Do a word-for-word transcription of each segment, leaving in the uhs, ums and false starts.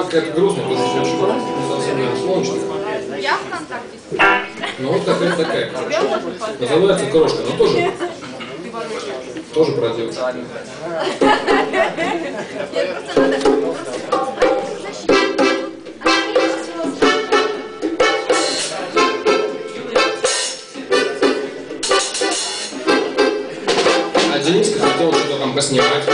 какая-то грустная, тоже не очень совсем солнечная. Я ВКонтакте. Ну вот какая-то такая. Тебя можно поздравить? Называется «Крошка», но тоже, тоже про девушку. Нет, просто надо А Дениска хотел что-то там поснимать.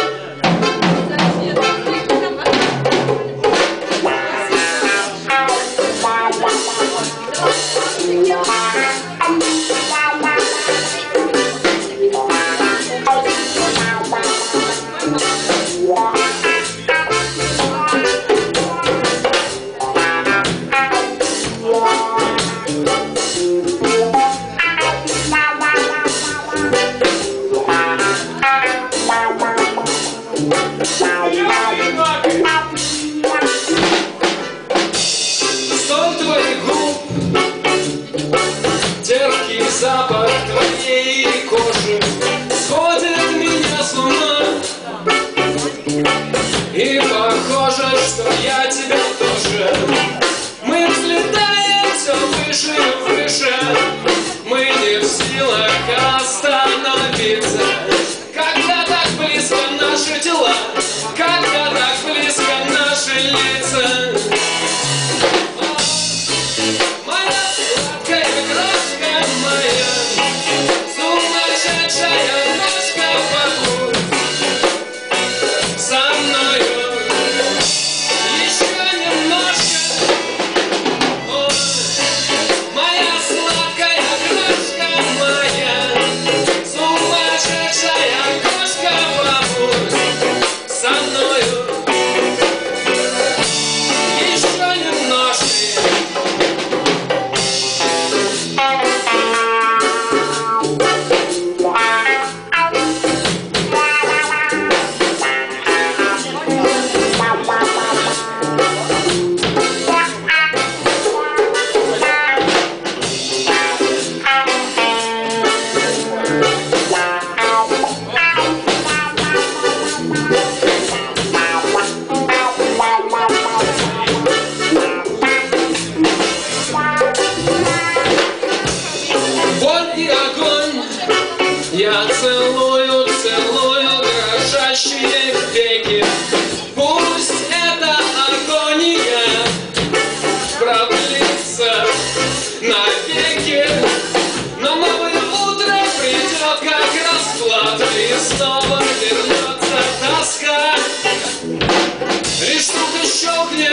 Запах твоей кожи сходит меня с ума. И похоже, что я тебя тоже. Мы взлетаем все выше и выше. Мы не в силах остановиться. Когда так близко наши тела, когда так близко наши лица. Я целую, целую дрожащие веки. Пусть эта агония продлится навеки. Но новое утро придет как расплата, и снова вернется тоска. Лишь тут и щелкнет